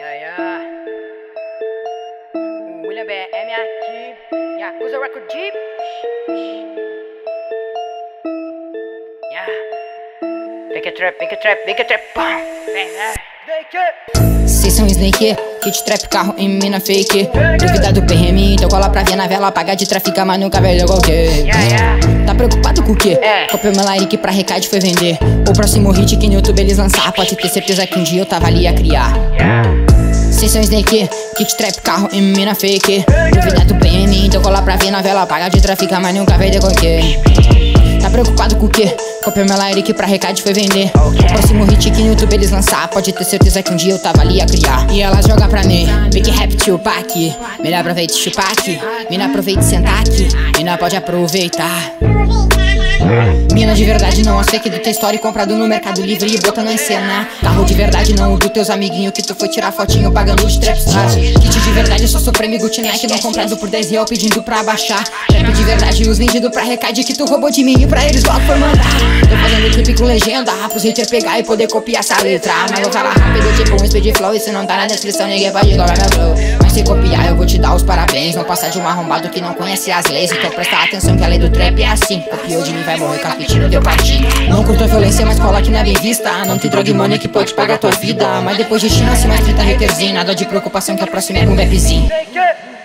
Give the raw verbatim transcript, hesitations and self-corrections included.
Yeah, yeah. William B M aqui, Yakuza Record Jeep. Yeah. Vem que trap, vem que trap, vem que trap. Vem, vem que. Cês são Snake, kit trap, carro em mina fake. Duvida do P M, então cola pra ver na vela. Paga de traficar, mas nunca velho qualquer. Yeah, yeah. Tá preocupado com o quê? É. Copiou meu like pra recade foi vender. O próximo hit que no YouTube eles lançar. Pode ter certeza que um dia eu tava ali a criar. Yeah. Cês são Snake, kit trap, carro em mina fake. Duvida do P M, então cola pra ver na vela. Paga de traficar, mas nunca velho qualquer. Tá preocupado com o quê? Copiou meu like pra recade foi vender. O próximo hit que no YouTube eles lançar. Pode ter certeza que um dia eu tava ali a criar. E ela joga pra mim, Big Rap Tupac. Mina aproveita chupar aqui, mina aproveita sentar aqui. Mina pode aproveitar. Mina de verdade não, as fake do teu story comprado no Mercado Livre e botando em cena. Carro de verdade não, o dos teus amiguinhos que tu foi tirar fotinho pagando de trapstar. Kit de verdade, eu sou Supreme Gucci Nike, não comprado por dez real pedindo pra abaixar. Trap de verdade, os vendidos pra recade que tu roubou de mim e pra eles logo foi mandar. Tô fazendo clipe com legenda, pros haters pegar e poder copiar essa letra. Mas eu falo rápido tipo um speed flow, e se não tá na descrição ninguém pode cobrar meu flow. Mas se copiar eu vou te dar os parabéns, não passar de um arrombado que não conhece as leis. Então presta atenção que a lei do trap é assim, copiou de mim vai morrer com a fit no teu patinho. Não curto a violência, mas cola que não é bem vista. Não tem drug money que pode pagar tua vida. Mas depois de China se mais treta haterzinho. Nada de preocupação que a próxima é um rapzinho. Vem que.